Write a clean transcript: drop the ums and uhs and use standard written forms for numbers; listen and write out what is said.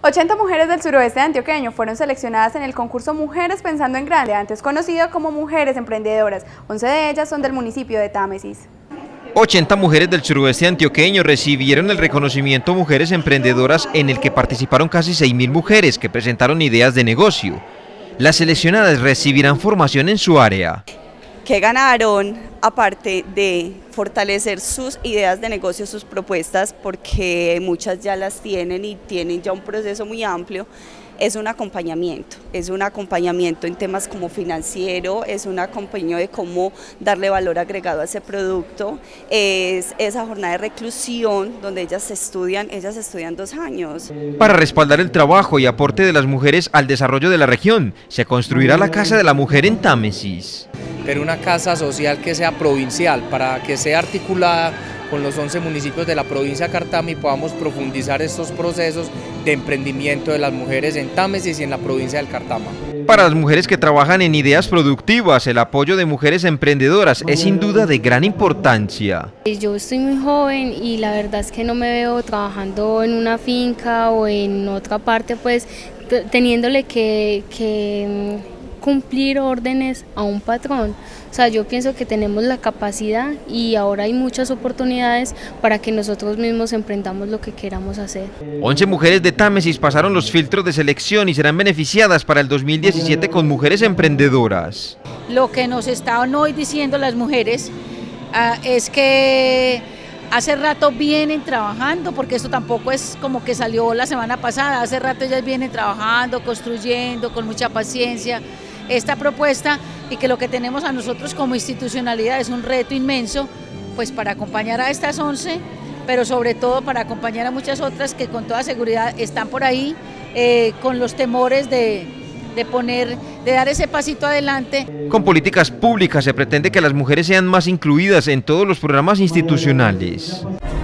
80 mujeres del suroeste antioqueño fueron seleccionadas en el concurso Mujeres Pensando en Grande, antes conocido como Mujeres Emprendedoras. 11 de ellas son del municipio de Támesis. 80 mujeres del suroeste antioqueño recibieron el reconocimiento Mujeres Emprendedoras, en el que participaron casi 6.000 mujeres que presentaron ideas de negocio. Las seleccionadas recibirán formación en su área. Que ganaron, aparte de fortalecer sus ideas de negocio, sus propuestas, porque muchas ya las tienen y tienen ya un proceso muy amplio, es un acompañamiento en temas como financiero, es un acompañamiento de cómo darle valor agregado a ese producto, es esa jornada de reclusión donde ellas estudian 2 años. Para respaldar el trabajo y aporte de las mujeres al desarrollo de la región, se construirá la Casa de la Mujer en Támesis. Pero una casa social que sea provincial, para que sea articulada con los 11 municipios de la provincia de Cartama y podamos profundizar estos procesos de emprendimiento de las mujeres en Támesis y en la provincia del Cartama. Para las mujeres que trabajan en ideas productivas, el apoyo de Mujeres Emprendedoras es sin duda de gran importancia. Yo estoy muy joven y la verdad es que no me veo trabajando en una finca o en otra parte, pues teniéndole que cumplir órdenes a un patrón. O sea, yo pienso que tenemos la capacidad y ahora hay muchas oportunidades para que nosotros mismos emprendamos lo que queramos hacer. 11 mujeres de Támesis pasaron los filtros de selección y serán beneficiadas para el 2017 con Mujeres Emprendedoras. Lo que nos estaban hoy diciendo las mujeres es que hace rato vienen trabajando, porque esto tampoco es como que salió la semana pasada, hace rato ellas vienen trabajando, construyendo con mucha paciencia esta propuesta, y que lo que tenemos a nosotros como institucionalidad es un reto inmenso, pues para acompañar a estas 11, pero sobre todo para acompañar a muchas otras que con toda seguridad están por ahí con los temores de dar ese pasito adelante. Con políticas públicas se pretende que las mujeres sean más incluidas en todos los programas institucionales.